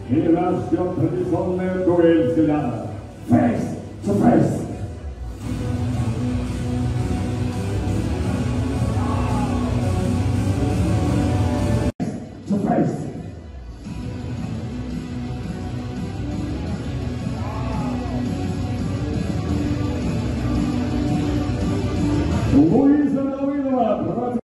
Teraz tradycyjne duel styla. Face to face. To face. Luiza.